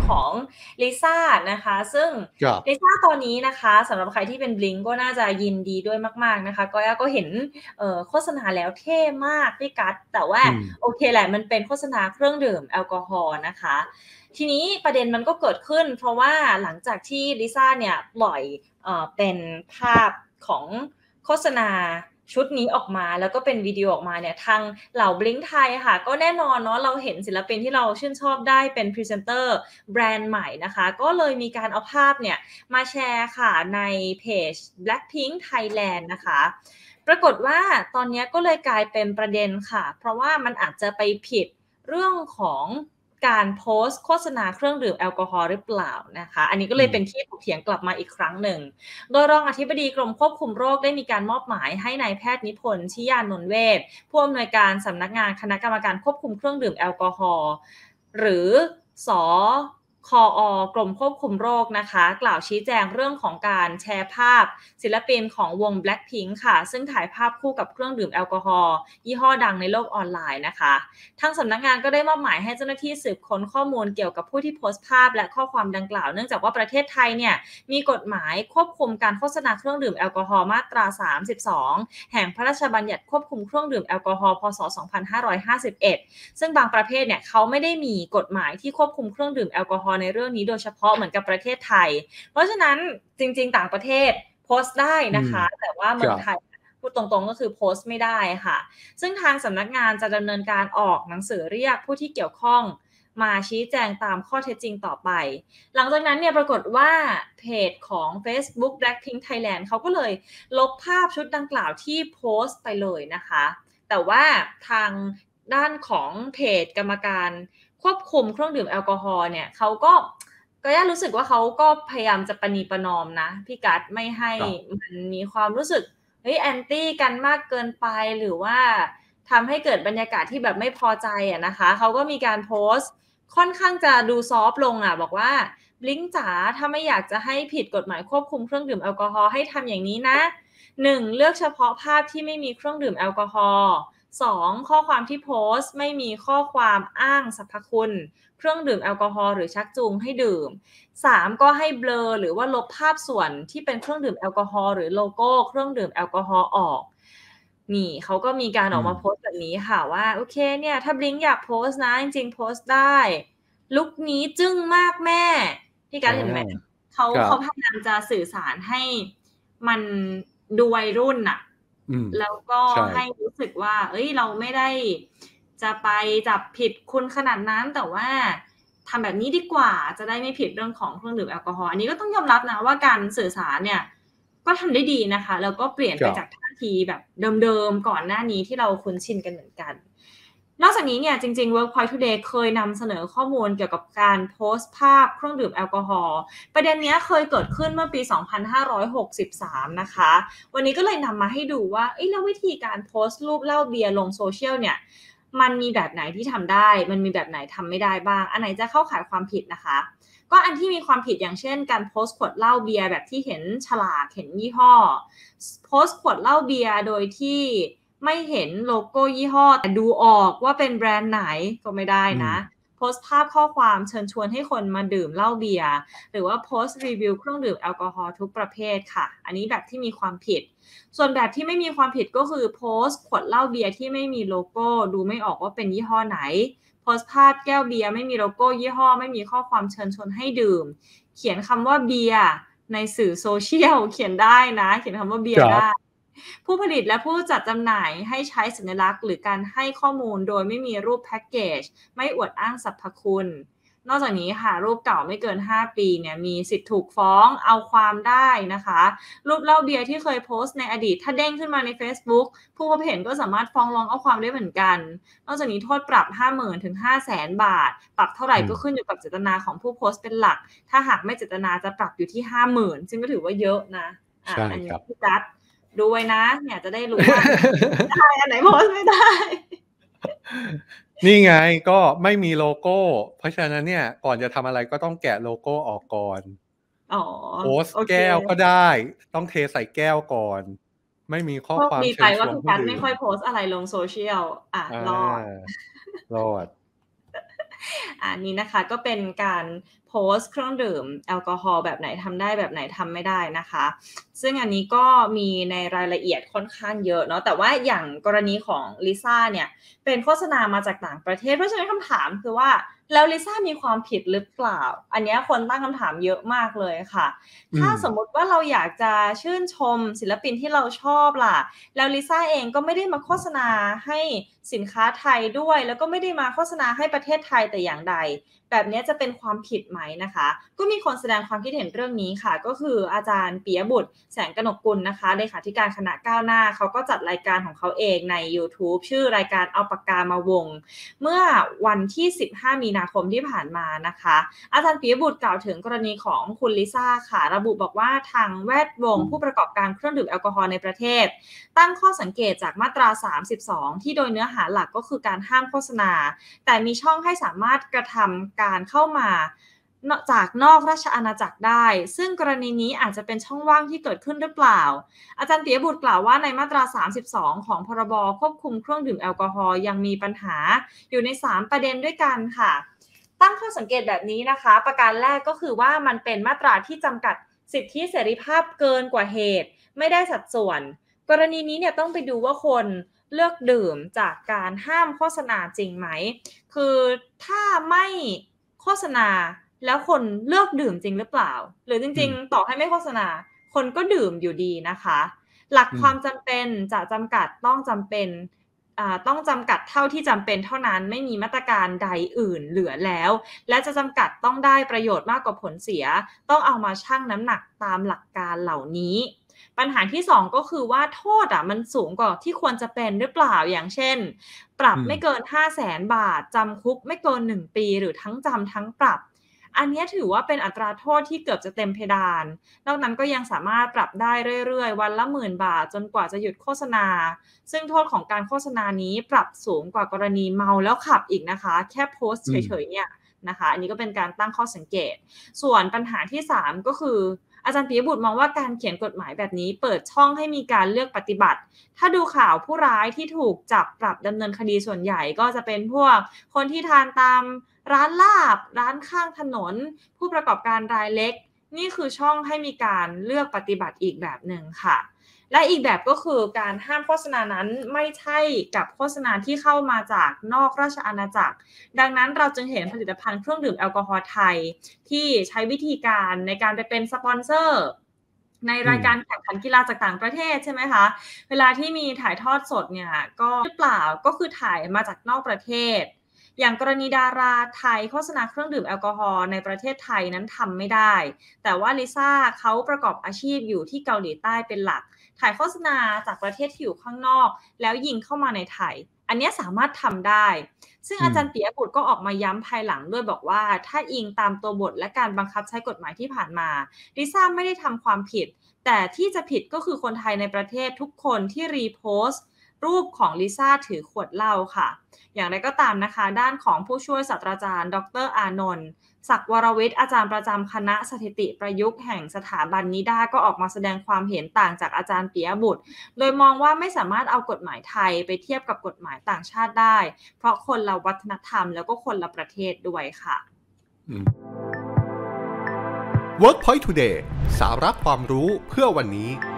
ของลิซ่านะคะซึ่งลิซ่าตอนนี้นะคะสำหรับใครที่เป็น Blink ก็น่าจะยินดีด้วยมากๆนะคะก็เห็นโฆษณาแล้วเท่มากพี่กั๊ดแต่ว่าโอเคแหละมันเป็นโฆษณาเครื่องดื่มแอลกอฮอล์นะคะทีนี้ประเด็นมันก็เกิดขึ้นเพราะว่าหลังจากที่ลิซ่าเนี่ยปล่อยเป็นภาพของโฆษณาชุดนี้ออกมาแล้วก็เป็นวิดีโอออกมาเนี่ยทางเหล่า Blink ไทยค่ะก็แน่นอนเนาะเราเห็นศิลปินที่เราชื่นชอบได้เป็นพรีเซนเตอร์แบรนด์ใหม่นะคะก็เลยมีการเอาภาพเนี่ยมาแชร์ค่ะในเพจ Blackpink Thailand นะคะปรากฏว่าตอนนี้ก็เลยกลายเป็นประเด็นค่ะเพราะว่ามันอาจจะไปผิดเรื่องของการโพสต์โฆษณาเครื่องดื่มแอลกอฮอล์หรือเปล่านะคะอันนี้ก็เลยเป็นที่ถกเถียงกลับมาอีกครั้งหนึ่งโดยรองอธิบดีกรมควบคุมโรคได้มีการมอบหมายให้นายแพทย์นิพนธ์ชิยานนท์เวชผู้อำนวยการสำนักงานคณะกรรมการควบคุมเครื่องดื่มแอลกอฮอล์หรือสคอกรมควบคุมโรคนะคะกล่าวชี้แจงเรื่องของการแชร์ภาพศิลปินของวง Blackpink ค่ะซึ่งถ่ายภาพคู่กับเครื่องดื่มแอลกอฮอล์ยี่ห้อดังในโลกออนไลน์นะคะทางสำนักงานก็ได้มอบหมายให้เจ้าหน้าที่สืบค้นข้อมูลเกี่ยวกับผู้ที่โพสต์ภาพและข้อความดังกล่าวเนื่องจากว่าประเทศไทยเนี่ยมีกฎหมายควบคุมการโฆษณาเครื่องดื่มแอลกอฮอล์มาตรา32แห่งพระราชบัญญัติควบคุมเครื่องดื่มแอลกอฮอล์พ.ศ. 2551ซึ่งบางประเภทเนี่ยเขาไม่ได้มีกฎหมายที่ควบคุมเครื่องดื่มแอลกอฮอล์ในเรื่องนี้โดยเฉพาะเหมือนกับประเทศไทยเพราะฉะนั้นจริงๆต่างประเทศโพสต์ได้นะคะแต่ว่าเมืองไทยพูดตรงๆก็คือโพสต์ไม่ได้ค่ะซึ่งทางสำนักงานจะดำเนินการออกหนังสือเรียกผู้ที่เกี่ยวข้องมาชี้แจงตามข้อเท็จจริงต่อไปหลังจากนั้นเนี่ยปรากฏว่าเพจของ Facebook Blackpink Thailand เขาก็เลยลบภาพชุดดังกล่าวที่โพสต์ไปเลยนะคะแต่ว่าทางด้านของเพจกรรมการควบคุมเครื่องดื่มแอลกอฮอล์เนี่ยเขาก็ย่ารู้สึกว่าเขาก็พยายามจะประนีประนอมนะพี่กั๊ดไม่ให้มันมีความรู้สึกแอนตี้กันมากเกินไปหรือว่าทำให้เกิดบรรยากาศที่แบบไม่พอใจนะคะเขาก็มีการโพสต์ค่อนข้างจะดูซอฟต์ลงบอกว่าBlinkจ๋าถ้าไม่อยากจะให้ผิดกฎหมายควบคุมเครื่องดื่มแอลกอฮอล์ให้ทำอย่างนี้นะ 1. เลือกเฉพาะภาพที่ไม่มีเครื่องดื่มแอลกอฮอล์ 2. ข้อความที่โพสต์ไม่มีข้อความอ้างสรรพคุณเครื่องดื่มแอลกอฮอล์หรือชักจูงให้ดื่ม 3. ก็ให้เบลอหรือว่าลบภาพส่วนที่เป็นเครื่องดื่มแอลกอฮอล์หรือโลโก้เครื่องดื่มแอลกอฮอล์ออกนี่เขาก็มีการออกมาโพสต์แบบนี้ค่ะว่าโอเคเนี่ยถ้า Blink อยากโพสต์นะจริงๆโพสต์ได้ลุคนี้จึ้งมากแม่พี่การเห็นไหมเขาพยายามจะสื่อสารให้มันดูวัยรุ่นน่ะแล้วก็ให้รู้สึกว่าเราไม่ได้จะไปจับผิดคุณขนาดนั้นแต่ว่าทำแบบนี้ดีกว่าจะได้ไม่ผิดเรื่องของเครื่องดื่มแอลกอฮอล์อันนี้ก็ต้องยอมรับนะว่าการสื่อสารเนี่ยก็ทำได้ดีนะคะแล้วก็เปลี่ยนไปจากท่าทีแบบเดิมๆก่อนหน้านี้ที่เราคุ้นชินกันเหมือนกันนอกจากนี้เนี่ยจริงๆ Workpoint Today เคยนำเสนอข้อมูลเกี่ยวกับการโพสต์ภาพเครื่องดื่มแอลกอฮอล์ประเด็นนี้เคยเกิดขึ้นเมื่อปี2563นะคะวันนี้ก็เลยนำมาให้ดูว่าแล้ววิธีการโพสต์รูปเหล้าเบียร์ลงโซเชียลเนี่ยมันมีแบบไหนที่ทำได้มันมีแบบไหนทำไม่ได้บ้างอันไหนจะเข้าข่ายความผิดนะคะก็อันที่มีความผิดอย่างเช่นการโพสต์ขวดเหล้าเบียร์แบบที่เห็นฉลากเห็นยี่ห้อโพสต์ขวดเหล้าเบียร์โดยที่ไม่เห็นโลโก้ยี่ห้อแต่ดูออกว่าเป็นแบรนด์ไหนก็ไม่ได้นะโพสต์ภาพข้อความเชิญชวนให้คนมาดื่มเหล้าเบียร์หรือว่าโพสต์รีวิวเครื่องดื่มแอลกอฮอล์ทุกประเภทค่ะอันนี้แบบที่มีความผิดส่วนแบบที่ไม่มีความผิดก็คือโพสต์ขวดเหล้าเบียร์ที่ไม่มีโลโก้ดูไม่ออกว่าเป็นยี่ห้อไหนโพสต์ภาพแก้วเบียร์ไม่มีโลโก้ยี่ห้อไม่มีข้อความเชิญชวนให้ดื่มเขียนคำว่าเบียร์ในสื่อโซเชียลเขียนได้นะเขียนคำว่าเบียร์ได้ผู้ผลิตและผู้จัดจำหน่ายให้ใช้สัญลักษณ์หรือการให้ข้อมูลโดยไม่มีรูปแพ็กเกจไม่อวดอ้างสรรพคุณนอกจากนี้ค่ะรูปเก่าไม่เกิน5ปีเนี่ยมีสิทธิ์ถูกฟ้องเอาความได้นะคะรูปเหล้าเบียร์ที่เคยโพสต์ในอดีตถ้าเด้งขึ้นมาใน Facebook ผู้พบเห็นก็สามารถฟ้องร้องเอาความได้เหมือนกันนอกจากนี้โทษปรับ 50,000 ถึง 500,000 บาทปรับเท่าไหร่ก็ขึ้นอยู่กับเจตนาของผู้โพสต์เป็นหลักถ้าหากไม่เจตนาจะปรับอยู่ที่ 50,000 ซึ่งก็ถือว่าเยอะนะอันนี้พี่กั๊ดดูไว้นะเนี่ยจะได้รู้ว่าได้อันไหนโพสต์ไม่ได้นี่ไงก็ไม่มีโลโก้เพราะฉะนั้นเนี่ยก่อนจะทำอะไรก็ต้องแกะโลโก้ออกก่อนโพสต์แก้วก็ได้ต้องเทใส่แก้วก่อนไม่มีข้อความเชิญชวนผู้ดื่มไม่ค่อยโพสต์อะไรลงโซเชียลรอดอันนี้นะคะก็เป็นการโพสต์เครื่องดื่มแอลกอฮอล์แบบไหนทำได้แบบไหนทำไม่ได้นะคะซึ่งอันนี้ก็มีในรายละเอียดค่อนข้างเยอะเนาะแต่ว่าอย่างกรณีของลิซ่าเนี่ยเป็นโฆษณามาจากต่างประเทศเพราะฉะนั้นคำถามคือว่าแล้วลิซ่ามีความผิดหรือเปล่าอันนี้คนตั้งคำถามเยอะมากเลยค่ะถ้าสมมติว่าเราอยากจะชื่นชมศิลปินที่เราชอบล่ะแล้วลิซ่าเองก็ไม่ได้มาโฆษณาให้สินค้าไทยด้วยแล้วก็ไม่ได้มาโฆษณาให้ประเทศไทยแต่อย่างใดแบบนี้จะเป็นความผิดไหมนะคะก็มีคนแสดงความคิดเห็นเรื่องนี้ค่ะก็คืออาจารย์ปิยบุตรแสงกนกกุลนะคะเลขาธิการคณะก้าวหน้าเขาก็จัดรายการของเขาเองใน YouTube ชื่อรายการเอาปากกามาวงเมื่อวันที่15มีนาคมที่ผ่านมานะคะอาจารย์ปิยบุตรกล่าวถึงกรณีของคุณลิซ่าค่ะระบุบอกว่าทางแวดวงผู้ประกอบการเครื่องดื่มแอลกอฮอล์ในประเทศตั้งข้อสังเกตจากมาตรา32ที่โดยเนื้อหาหลักก็คือการห้ามโฆษณาแต่มีช่องให้สามารถกระทำการเข้ามาจากนอกราชอาณาจักรได้ซึ่งกรณีนี้อาจจะเป็นช่องว่างที่เกิดขึ้นหรือเปล่าอาจารย์ปิยบุตรกล่าวว่าในมาตรา32ของพรบควบคุมเครื่องดื่มแอลกอฮอล์ยังมีปัญหาอยู่ใน3ประเด็นด้วยกันค่ะตั้งข้อสังเกตแบบนี้นะคะประการแรกก็คือว่ามันเป็นมาตราที่จำกัดสิทธิเสรีภาพเกินกว่าเหตุไม่ได้สัดส่วนกรณีนี้เนี่ยต้องไปดูว่าคนเลือกดื่มจากการห้ามโฆษณาจริงไหมคือถ้าไม่โฆษณาแล้วคนเลือกดื่มจริงหรือเปล่าหรือจริงๆต่อให้ไม่โฆษณาคนก็ดื่มอยู่ดีนะคะหลักความจำเป็นจะจำกัดต้องจำเป็นต้องจำกัดเท่าที่จำเป็นเท่านั้นไม่มีมาตรการใดอื่นเหลือแล้วและจะจำกัดต้องได้ประโยชน์มากกว่าผลเสียต้องเอามาชั่งน้ำหนักตามหลักการเหล่านี้ปัญหาที่2ก็คือว่าโทษมันสูงกว่าที่ควรจะเป็นหรือเปล่าอย่างเช่นปรับไม่เกิน 500,000 บาทจำคุกไม่เกิน1 ปีหรือทั้งจำทั้งปรับอันนี้ถือว่าเป็นอัตราโทษที่เกือบจะเต็มเพดานนอกนั้นก็ยังสามารถปรับได้เรื่อยๆวันละ10,000 บาทจนกว่าจะหยุดโฆษณาซึ่งโทษของการโฆษณานี้ปรับสูงกว่ากรณีเมาแล้วขับอีกนะคะแค่โพสต์เฉยๆเนี่ยนะคะอันนี้ก็เป็นการตั้งข้อสังเกตส่วนปัญหาที่3ก็คืออาจารย์ปิยบุตรมองว่าการเขียนกฎหมายแบบนี้เปิดช่องให้มีการเลือกปฏิบัติถ้าดูข่าวผู้ร้ายที่ถูกจับปรับดำเนินคดีส่วนใหญ่ก็จะเป็นพวกคนที่ทานตามร้านลาบร้านข้างถนนผู้ประกอบการรายเล็กนี่คือช่องให้มีการเลือกปฏิบัติอีกแบบหนึ่งค่ะและอีกแบบก็คือการห้ามโฆษณานั้นไม่ใช่กับโฆษณาที่เข้ามาจากนอกราชอาณาจักรดังนั้นเราจึงเห็นผลิตภัณฑ์เครื่องดื่มแอลกอฮอล์ไทยที่ใช้วิธีการในการไปเป็นสปอนเซอร์ในรายการแข่งขันกีฬาจากต่างประเทศใช่ไหมคะเวลาที่มีถ่ายทอดสดเนี่ยก็หรือเปล่าก็คือถ่ายมาจากนอกประเทศอย่างกรณีดาราไทยโฆษณาเครื่องดื่มแอลกอฮอล์ในประเทศไทยนั้นทำไม่ได้แต่ว่าลิซ่าเขาประกอบอาชีพอยู่ที่เกาหลีใต้เป็นหลักถ่ายโฆษณาจากประเทศที่อยู่ข้างนอกแล้วยิงเข้ามาในไทยอันนี้สามารถทำได้ซึ่งอาจารย์ปิยบุตรก็ออกมาย้ำภายหลังด้วยบอกว่าถ้าอิงตามตัวบทและการบังคับใช้กฎหมายที่ผ่านมาลิซ่าไม่ได้ทำความผิดแต่ที่จะผิดก็คือคนไทยในประเทศทุกคนที่รีโพสต์รูปของลิซ่าถือขวดเหล้าค่ะอย่างไรก็ตามนะคะด้านของผู้ช่วยศาสตราจารย์ดร.อานนท์ศักดิ์วรวิทย์อาจารย์ประจำคณะสถิติประยุกต์แห่งสถาบันนิด้าก็ออกมาแสดงความเห็นต่างจากอาจารย์ปิยบุตรโดยมองว่าไม่สามารถเอากฎหมายไทยไปเทียบกับกฎหมายต่างชาติได้เพราะคนละวัฒนธรรมแล้วก็คนละประเทศด้วยค่ะ Workpoint Today สาระความรู้เพื่อวันนี้